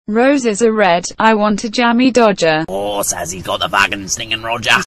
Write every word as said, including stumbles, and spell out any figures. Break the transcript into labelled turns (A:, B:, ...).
A: Roses are red. I want a Jammy Dodger.
B: Oh, says he's got the fucking stinging Roger.